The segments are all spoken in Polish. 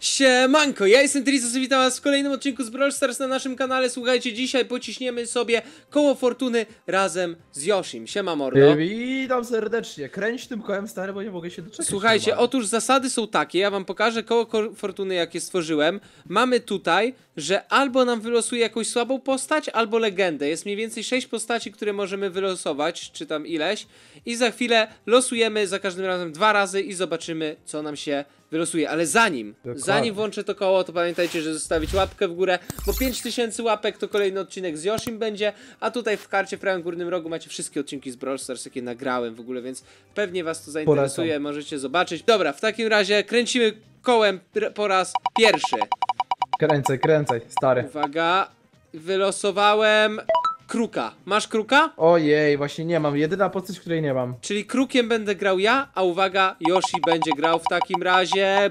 Siemanko, ja jestem Trizos i witam was w kolejnym odcinku z Brawl Stars na naszym kanale. Słuchajcie, dzisiaj pociśniemy sobie koło fortuny razem z Yoshim. Siema mordo. Witam serdecznie, kręć tym kołem stary, bo nie mogę się doczekać. Słuchajcie, otóż zasady są takie, ja wam pokażę koło fortuny jakie stworzyłem. Mamy tutaj, że albo nam wylosuje jakąś słabą postać, albo legendę. Jest mniej więcej 6 postaci, które możemy wylosować, czy tam ileś. I za chwilę losujemy za każdym razem 2 razy i zobaczymy, co nam się wylosuje. Ale zanim włączę to koło, to pamiętajcie, że zostawić łapkę w górę, bo 5000 łapek to kolejny odcinek z Yoshim będzie, a tutaj w karcie w prawym górnym rogu macie wszystkie odcinki z Brawl Stars, jakie nagrałem w ogóle, więc pewnie was to zainteresuje, możecie zobaczyć. Dobra, w takim razie kręcimy kołem po raz pierwszy. Kręcaj, stary. Uwaga, wylosowałem kruka. Masz kruka? Ojej, właśnie nie mam, jedyna postać, której nie mam. Czyli krukiem będę grał ja, a uwaga, Yoshi będzie grał w takim razie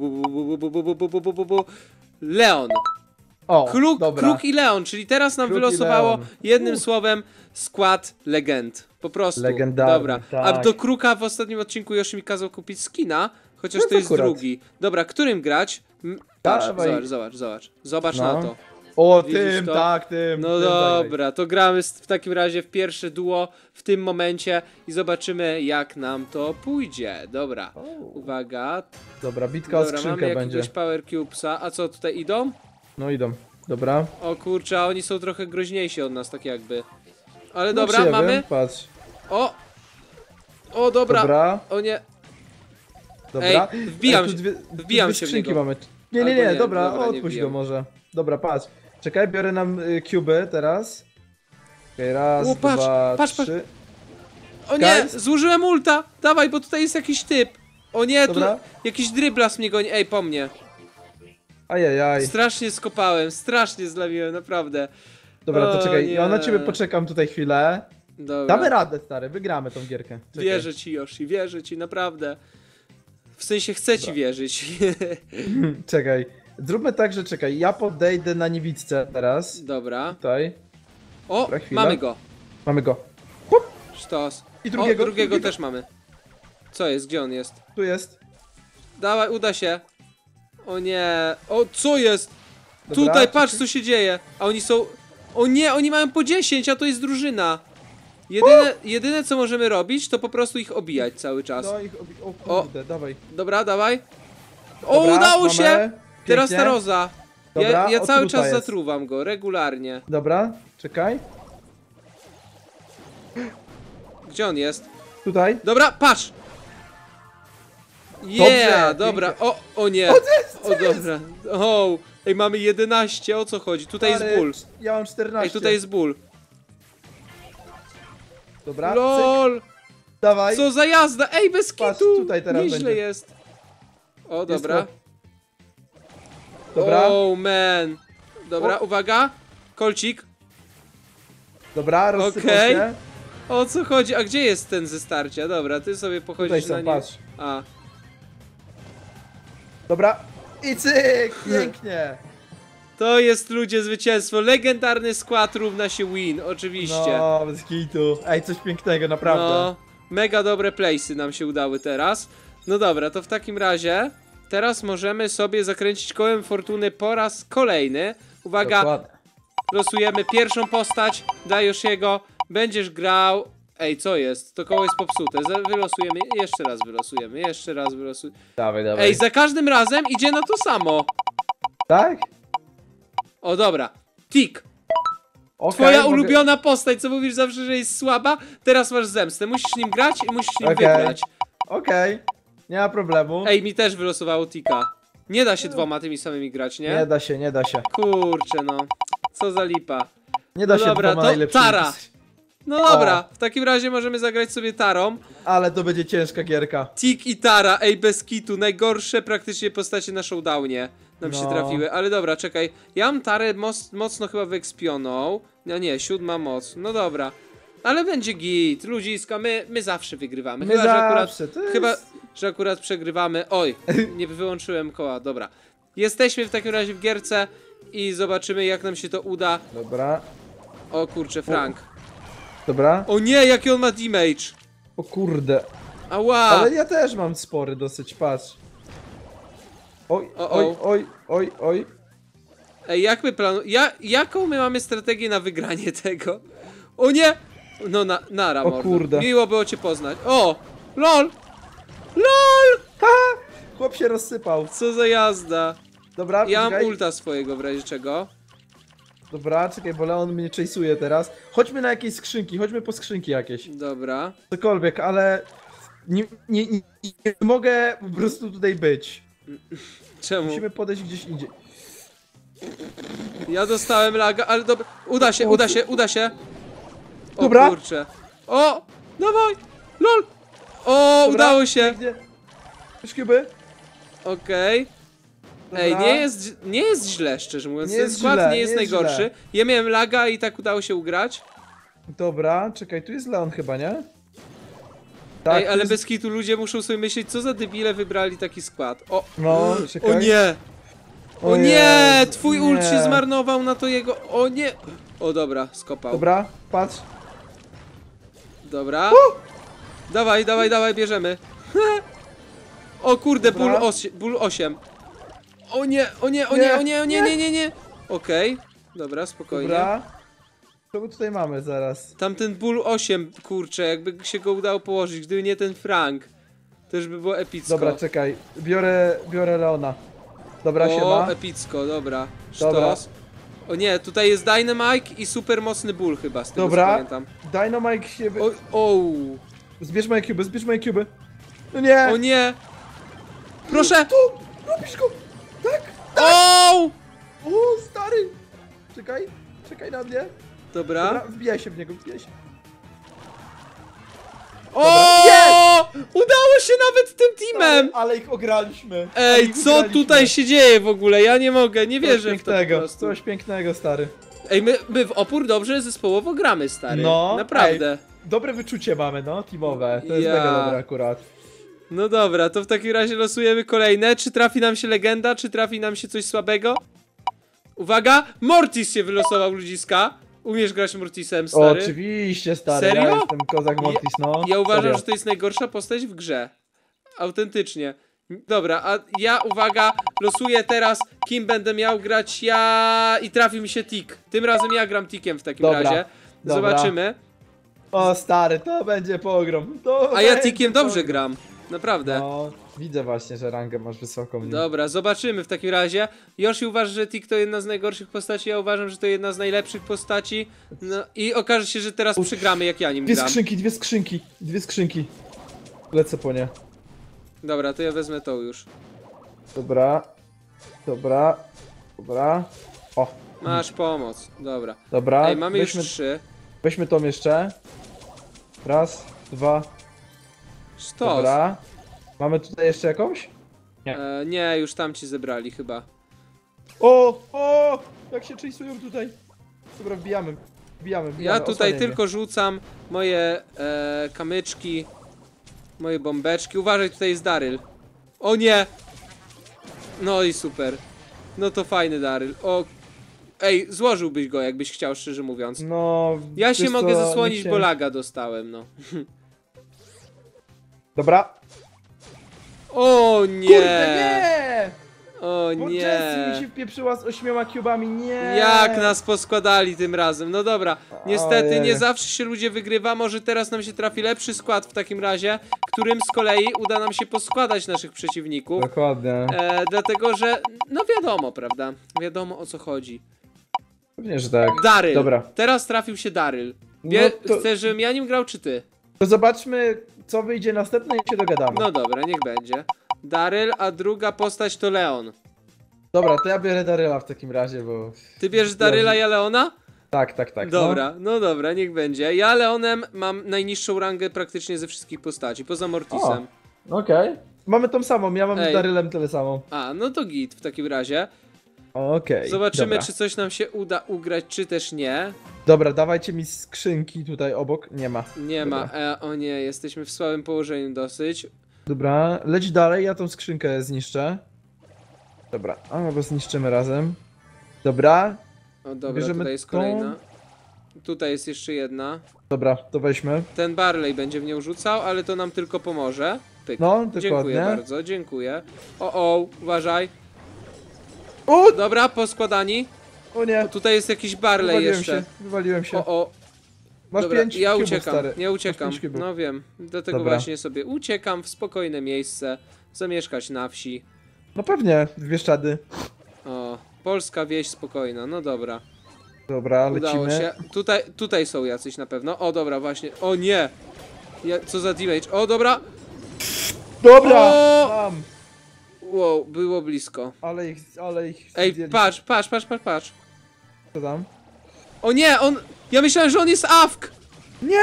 Leon. O, dobra. Kruk i Leon, czyli teraz nam Kruk i wylosowało Leon. jednym słowem skład legend. Po prostu. Legendarny, dobra. tak. A do kruka w ostatnim odcinku Yoshi mi kazał kupić skina, chociaż No to jest akurat. drugi. Dobra, którym grać? Patrz, Dawaj. zobacz No. na to. O, Widzisz tym, to? tak, tym. No tym, dobra, to gramy w takim razie w pierwsze duo w tym momencie i zobaczymy jak nam to pójdzie. Dobra, uwaga. Dobra, bitka o Dobra, mamy skrzynkę będzie. jakiegoś Power Cubesa. A co, tutaj idą? No idą, dobra. O kurczę, a oni są trochę groźniejsi od nas, tak jakby. Ale No, dobra, czy ja mamy. wiem, patrz. O, dobra. Dobra, O nie. dobra. Ej, wbijam tu się- dwie, wbijam dwie się w skrzynki niego. mamy. Albo Nie, nie, dobra, dobra, nie odpuść wbijam. go może. Dobra, patrz. Czekaj, biorę nam cuby teraz. Okej, raz, O, patrz, dwa, patrz. trzy. O nie, Guys? zużyłem ulta. Dawaj, bo tutaj jest jakiś typ. O nie, tu Dobra. jakiś dryblas mnie goni. Ej, po mnie. Ajajaj. Strasznie skopałem, strasznie zlamiłem, naprawdę. Dobra, to O czekaj, nie. ja na ciebie poczekam tutaj chwilę. Dobra. Damy radę, stary, wygramy tą gierkę. Czekaj. Wierzę ci, Yoshi, wierzę ci, naprawdę. W sensie chcę ci wierzyć. Czekaj, zróbmy tak, że czekaj, ja podejdę na niewidce teraz. Dobra. Tutaj, O, Dobra, chwila. mamy go. mamy go. Sztos. I drugiego, O, drugiego drugiego. też mamy. Co jest? Gdzie on jest? Tu jest. Dawaj, uda się. O nie. O, co jest? Dobra, Tutaj, patrz czekaj. co się dzieje. A oni są... O nie, oni mają po 10, a to jest drużyna. Jedyne co możemy robić, to po prostu ich obijać cały czas. No ich o kurde, dawaj. Dobra, dawaj. O, Dobra, udało mamy. się! Teraz Pięknie. ta Roza. Dobra, Ja cały otruta czas jest. zatruwam go, regularnie. Dobra, czekaj. Gdzie on jest? Tutaj. Dobra, patrz! Dobrze, Yeah, dobra. pięknie. O nie. Co O dobra. O, ej, mamy 11, o co chodzi? Tutaj jest Stary, ból. Ja mam 14. Ej, tutaj jest ból. Dobra, cyk, LOL! dawaj. Co za jazda! Ej, bez Patrz, kitu! tutaj teraz Nieźle będzie. jest. O, dobra. Dobra, Oh, man. Dobra, O. uwaga. Kolcik. dobra, rozsypał Okej. się. O co chodzi? A gdzie jest ten ze starcia? Dobra, ty sobie pochodzisz Tutaj są, na nim. patrz. A. Dobra, i cyk, pięknie. To jest, ludzie, zwycięstwo. Legendarny skład równa się win, oczywiście. No, bez kitu. Ej, coś pięknego, naprawdę. No, mega dobre playsy nam się udały teraz. No dobra, to w takim razie teraz możemy sobie zakręcić kołem fortuny po raz kolejny. Uwaga, Dokładnie. losujemy pierwszą postać dla Yoshiego. Będziesz grał... Ej, co jest? To koło jest popsute. Wylosujemy, jeszcze raz wylosujemy. Dawaj, dawaj. Ej, za każdym razem idzie na to samo. Tak? O, dobra. Tik. Okay, Twoja ulubiona postać, co mówisz zawsze, że jest słaba, teraz masz zemstę. Musisz nim grać i musisz nim wygrać. Okej, nie ma problemu. Ej, mi też wylosowało Tika. Nie da się dwoma tymi samymi grać, nie? Nie da się, nie da się. Kurczę, no. Co za lipa. Nie da No się dobra, dwoma to najlepszymi. Tara. No dobra, w takim razie możemy zagrać sobie Tarą. Ale to będzie ciężka gierka. Tik i Tara, ej, bez kitu. Najgorsze praktycznie postacie na showdownie nam się No. trafiły. Ale dobra, czekaj. Ja mam Tarę mocno chyba wyekspioną. No nie, 7 moc. No dobra. Ale będzie git, ludziska, my zawsze wygrywamy. My Chyba, że akurat, zawsze, to jest- chyba, że akurat przegrywamy. Oj, nie wyłączyłem koła, dobra. Jesteśmy w takim razie w gierce i zobaczymy jak nam się to uda. Dobra, O kurczę, Frank. dobra. O nie, jaki on ma damage. O kurde. Ała. Ale ja też mam spory dosyć, patrz. Oj, O, oj, o. oj, oj, oj. Ej, jak my jaką my mamy strategię na wygranie tego? O nie! No nara, O mordo. kurde. Miło było cię poznać. O! LOL! LOL! Chłop się rozsypał. Co za jazda. Dobra, Ja mam poczekaj. ulta swojego w razie czego. Dobra, czekaj, bo Leon mnie chase'uje teraz. Chodźmy na jakieś skrzynki, chodźmy po skrzynki jakieś. Dobra. Cokolwiek, ale... Nie mogę po prostu tutaj być. Czemu? Musimy podejść gdzieś indziej. Ja dostałem laga, ale dobra. Uda się, uda się, uda się. O Dobra. kurczę. O! Dawaj! LOL! O! Dobra, Udało się! Gdzie? Szkiby? Okej. Ej, nie jest źle, szczerze mówiąc. Nie Ten jest skład źle, nie jest nie jest najgorszy. źle. Ja miałem laga i tak udało się ugrać. Dobra, czekaj, tu jest Leon chyba, nie? Tak, Ej, tu ale jest... bez kitu ludzie muszą sobie myśleć, co za debile wybrali taki skład. O! No, czekaj. O nie! O O nie! Jezu, Twój ult się nie. zmarnował na to jego. O nie! O dobra, skopał. Dobra, patrz. Dobra. Dawaj, dawaj, dawaj, bierzemy. O kurde, Dobra. ból 8. O nie, o nie, o nie, o nie, o nie, nie, nie, nie. Okej, dobra, spokojnie. Dobra. Co my tutaj mamy zaraz? Tamten ból 8, kurczę, jakby się go udało położyć, gdyby nie ten Frank. To już by było epicko. Dobra, czekaj. Biorę Leona. Dobra, O, siema. epicko, dobra. Dobra. Sztos. O nie, tutaj jest Dynamite i super mocny ból chyba, z tego co Dobra. pamiętam. Dynamite się... O, Zbierz moje kuby, zbierz moje kuby. No nie! o nie. Proszę. Tu! Robisz go! Tak! O! O, stary! Czekaj na mnie. Dobra. Dobra, wbijaj się w niego, wbijaj się. O! Udało się nawet tym teamem! Ale ich ograliśmy. Ej, co tutaj się dzieje w ogóle? Ja nie mogę, nie wierzę w to po prostu. Coś pięknego, stary. Ej, my w opór dobrze zespołowo gramy, stary. No, Naprawdę. Dobre wyczucie mamy, no, teamowe. To jest Ja. mega dobre akurat. No dobra, to w takim razie losujemy kolejne. Czy trafi nam się legenda, czy trafi nam się coś słabego? Uwaga! Mortis się wylosował, ludziska. Umiesz grać Mortisem, stary? Oczywiście, stary. Serio? Ja jestem kozak Mortis, no. Ja uważam, Serio. że to jest najgorsza postać w grze. Autentycznie. Dobra, a ja, uwaga, losuję teraz, kim będę miał grać ja i trafi mi się Tik. Tym razem ja gram Tikiem w takim Dobra, razie. dobra. Zobaczymy. O, stary, to będzie pogrom. To A ja będzie Tikiem dobrze pogrom. gram. Naprawdę. No, widzę właśnie, że rangę masz wysoką. Dobra, zobaczymy w takim razie. Yoshi uważa, że Tik to jedna z najgorszych postaci, ja uważam, że to jedna z najlepszych postaci. No i okaże się, że teraz przegramy, jak ja nim gram. Dwie skrzynki. Lecę po nie. Dobra, to ja wezmę tą już. Dobra. O, Masz pomoc, dobra. dobra. Ej, mamy już 3. Weźmy tą jeszcze. Raz, dwa. Sztos. Dobra. Mamy tutaj jeszcze jakąś? Nie, już tam ci zebrali chyba. O! Jak się chase'ują tutaj. Dobra, wbijamy. Ja tutaj osłaniaj tylko rzucam moje kamyczki, moje bombeczki. Uważaj, tutaj jest Daryl. O nie! No i super. No to fajny Daryl. O, ej, złożyłbyś go, jakbyś chciał, szczerze mówiąc. mnie. No. Ja się wiesz mogę co, zasłonić, nie bo chciałem- laga dostałem, no. Dobra. O nie! Kurde, nie! O Bo Jessie mi nie! się wpieprzyła z 8 cubami, nie! Jak nas poskładali tym razem. No dobra, niestety Ojej. nie zawsze się ludzie wygrywa. Może teraz nam się trafi lepszy skład w takim razie, którym z kolei uda nam się poskładać naszych przeciwników. Dokładnie. Dlatego, że no wiadomo, prawda? Wiadomo o co chodzi. Pewnie, że tak. Daryl. Dobra. Teraz trafił się Daryl. No to- Chcesz, żebym ja nim grał, czy ty? To zobaczmy, co wyjdzie następne i się dogadamy. No dobra, niech będzie. Daryl, a druga postać to Leon. Dobra, to ja biorę Daryla w takim razie, bo... Ty bierzesz Daryla, ja Leona? Tak. Dobra, no dobra, niech będzie. Ja Leonem mam najniższą rangę praktycznie ze wszystkich postaci, poza Mortisem. No. Okej. Mamy tą samą, ja mam Ej. z Darylem tyle samą. A, no to git w takim razie. Okej. Zobaczymy, dobra. czy coś nam się uda ugrać, czy też nie. Dobra, dawajcie mi skrzynki tutaj obok. Nie ma. Nie Dobra. ma. O nie, jesteśmy w słabym położeniu dosyć. Dobra, leć dalej, ja tą skrzynkę zniszczę. Dobra, a bo zniszczymy razem. Dobra, O dobra, Bierzemy tutaj jest tą. kolejna. Tutaj jest jeszcze jedna. Dobra, to weźmy. Ten Barley będzie w nią rzucał, ale to nam tylko pomoże. Pyk. No, dokładnie. Dziękuję bardzo, dziękuję. O, uważaj. O! Dobra, poskładani. O nie, Tutaj jest jakiś Barley wywaliłem jeszcze. się, wywaliłem się. O. Masz Dobra, 5 ja cubów, uciekam, stary. ja uciekam. Masz 5 cubów. No wiem, dlatego Dobra. właśnie sobie uciekam w spokojne miejsce, zamieszkać na wsi. No pewnie, w Bieszczady. O, polska wieś spokojna, no dobra. Dobra, Udało lecimy. się. Tutaj są jacyś na pewno. O, dobra, właśnie. O nie! Co za damage. O, dobra! Dobra! O! Mam! Wow, było blisko. Ale ich Ej, zdjęli. patrz. Co tam? O nie, ja myślałem, że on jest AFK! Nie!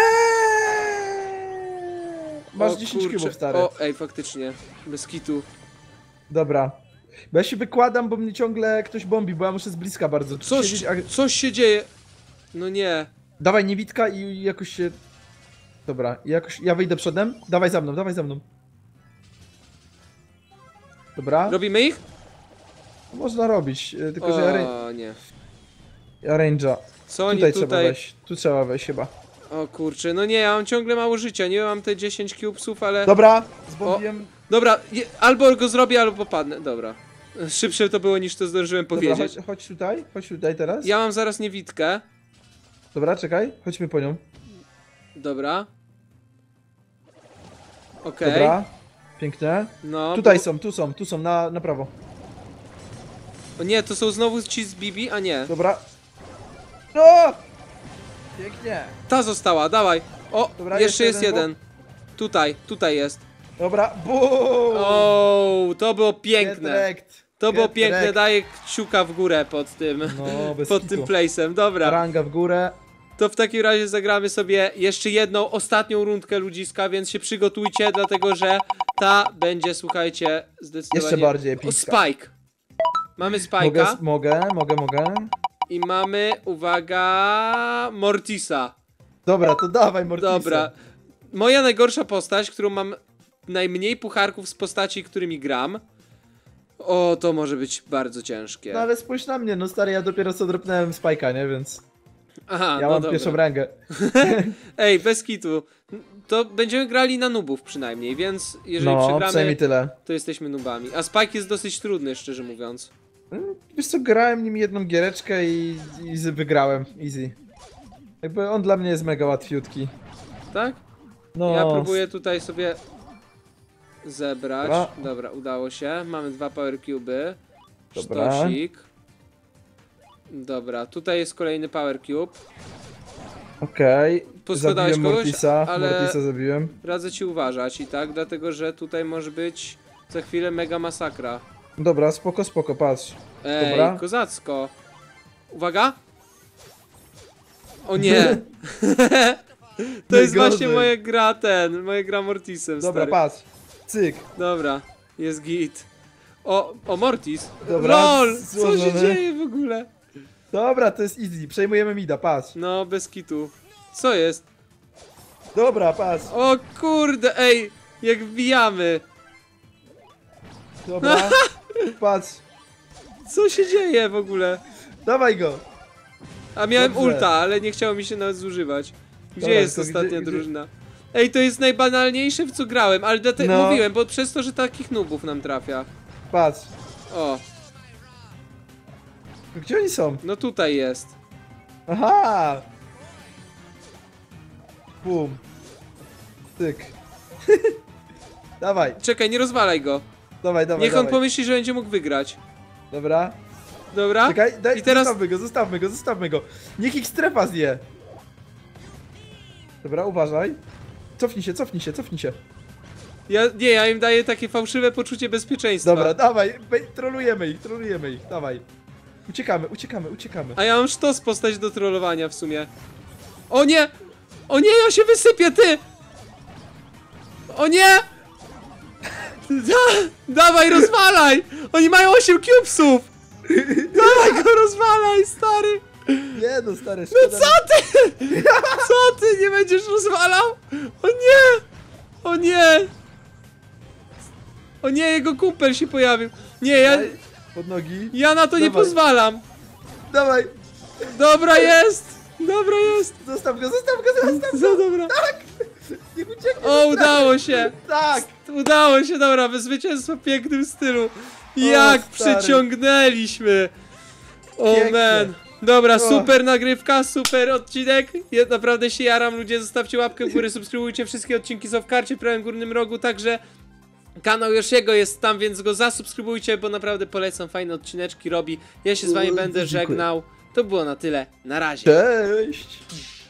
Masz O 10 kurczę. cubów, stary. O, ej, faktycznie. Bez kitu. Dobra. Bo ja się wykładam, bo mnie ciągle ktoś bombi, bo ja muszę z bliska bardzo tu siedzieć, Coś się dzieje. No nie. Dawaj niewidka i jakoś się... Dobra, ja wyjdę przodem. Dawaj za mną. Dobra, Robimy ich? można robić, tylko że O nie. ja range'a. Co oni Tutaj tutaj... trzeba wejść, tu trzeba wejść chyba. O kurczę, no nie, ja mam ciągle mało życia. Nie mam te 10 cubesów, ale... Dobra, zbombiłem. Dobra, albo go zrobię, albo popadnę. Dobra. Szybsze to było niż to zdążyłem Dobra, powiedzieć. chodź tutaj teraz. Ja mam zaraz niewidkę. Dobra, czekaj, chodźmy po nią. Dobra. Okej. Dobra, pięknie. No. Tutaj tu są, na prawo. O nie, to są znowu ci z Bibi, a nie. Dobra. No! Pięknie. Ta została, dawaj. O, Dobra, jeszcze jeszcze jest jeden jeden. Tutaj jest. Dobra, boom! O, to było piękne. Get To było Get piękne, wrecked. daję kciuka w górę pod tym. No, bez Pod kitu. tym place'em, dobra. Ranga w górę. To w takim razie zagramy sobie jeszcze jedną, ostatnią rundkę ludziska, więc się przygotujcie, dlatego że ta będzie, słuchajcie, zdecydowanie... Jeszcze bardziej O, epicka. Spike. Mamy Spike'a Mogę. i mamy, uwaga, Mortisa. Dobra, to dawaj Mortisa. Dobra. Moja najgorsza postać, którą mam najmniej pucharków z postaci, którymi gram. O, to może być bardzo ciężkie. No ale spójrz na mnie, no stary, ja dopiero co dropnąłem Spike'a, nie? Więc Aha, ja no mam dobra. pierwszą rangę. Ej, bez kitu. To będziemy grali na nubów przynajmniej, więc jeżeli No, przegramy, przynajmniej tyle. to jesteśmy nubami. A Spike jest dosyć trudny, szczerze mówiąc. Wiesz co, grałem nim jedną giereczkę i wygrałem. Easy. Jakby on dla mnie jest mega łatwiutki. Tak? No, Ja próbuję tutaj sobie zebrać. Dobra. Dobra, udało się. Mamy 2 power cube'y. Dobra. Sztosik. Dobra, tutaj jest kolejny power cube. Okej. Poskładałeś Zabiłem kogoś, Mortisa, ale Mortisa zabiłem. radzę ci uważać i tak, dlatego że tutaj może być za chwilę mega masakra. Dobra, spoko, patrz. Ej, Dobra. kozacko. Uwaga! O nie! To jest Najgorzej. właśnie moja gra Mortisem, Dobra, stary. patrz. Cyk. Dobra, jest git. O, Mortis. Dobra, LOL! Co się złożone. dzieje w ogóle? Dobra, to jest easy. Przejmujemy mida, patrz. No, bez kitu. Co jest? Dobra, patrz. O kurde, ej! Jak wbijamy! Dobra. Patrz. Co się dzieje w ogóle? Dawaj go. A miałem Dobrze. ulta, ale nie chciało mi się nawet zużywać. Gdzie Dobra, jest tylko ostatnia gdzie- drużyna? Ej, to jest najbanalniejsze, w co grałem, ale dlatego No. mówiłem, bo przez to, że takich nubów nam trafia. Patrz. O, Gdzie oni są? no tutaj jest. Aha! Bum. Tyk. Dawaj, Czekaj, nie rozwalaj go. dawaj. Niech on dawaj. pomyśli, że będzie mógł wygrać. Dobra. Dobra? Czekaj, I teraz... zostawmy go. Niech ich strefa zje. Dobra, uważaj. Cofnij się. Ja im daję takie fałszywe poczucie bezpieczeństwa. Dobra, dawaj, trolujemy ich, dawaj. Uciekamy. A ja mam sztos postać do trollowania w sumie. O nie! O nie, ja się wysypię, ty! O nie! Dawaj, rozwalaj! Oni mają 8 cubesów! Dawaj go, rozwalaj, stary! Nie no, stary, No szkoda. co ty? Co ty, nie będziesz rozwalał? O nie! O nie! O nie, jego kumpel się pojawił. Nie, Pod nogi. ja na to nie Dawaj. pozwalam. Dawaj. Dobra, jest! Dobra, jest. Zostaw go, zostaw go, zostaw go! No dobra. Niech ucieknie! O, udało się. Tak! Udało się, dobra, zwycięstwo w pięknym stylu. Jak stary. przyciągnęliśmy. O Pięknie. man. Dobra, O. super nagrywka, super odcinek. Ja naprawdę się jaram, ludzie, zostawcie łapkę w górę, subskrybujcie, wszystkie odcinki są w karcie w prawym górnym rogu, także kanał Yoshiego jest tam, więc go zasubskrybujcie, bo naprawdę polecam, fajne odcineczki robi. Ja się z wami będę Dziękuję. żegnał. To było na tyle, na razie. Cześć!